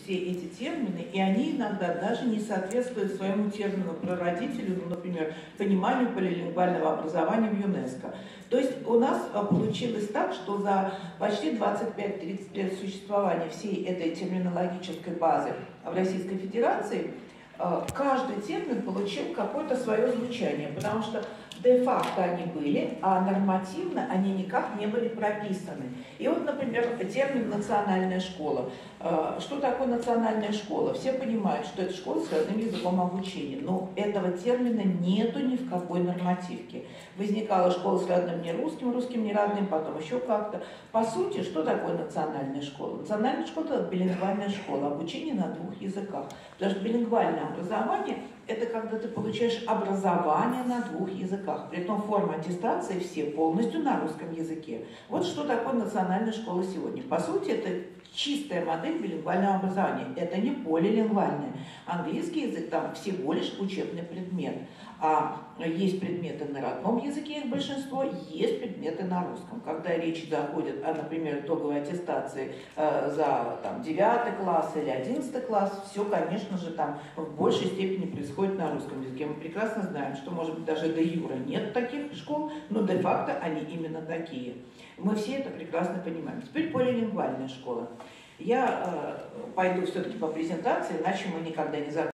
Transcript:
все эти термины, и они иногда даже не соответствуют своему термину прародителю, ну, например, пониманию полилингвального образования в ЮНЕСКО. То есть у нас получилось так, что за почти 25-30 лет существования всей этой терминологической базы в Российской Федерации каждый термин получил какое-то свое звучание, потому что де-факто они были, а нормативно они никак не были прописаны. И вот, например, термин «национальная школа». Что такое национальная школа? Все понимают, что это школа с родным языком обучения, но этого термина нету ни в какой нормативке. Возникала школа с родным не русским, русским не родным, потом еще как-то. По сути, что такое национальная школа? Национальная школа – это билингвальная школа, обучение на двух языках. Потому что билингвальное образование – это когда ты получаешь образование на двух языках. При этом форма аттестации все полностью на русском языке. Вот что такое национальная школа сегодня. По сути, это чистая модель билингвального образования. Это не полилингвальное. Английский язык там всего лишь учебный предмет. А есть предметы на родном языке, их большинство, есть предметы на русском. Когда речь заходит о, например, итоговой аттестации за 9 класс или 11 класс, все, конечно же, там в большей степени происходит на русском языке. Мы прекрасно знаем, что, может быть, даже де юре нет таких школ, но де-факто они именно такие. Мы все это прекрасно понимаем. Теперь полилингвальная школа. Я пойду все-таки по презентации, иначе мы никогда не закончим.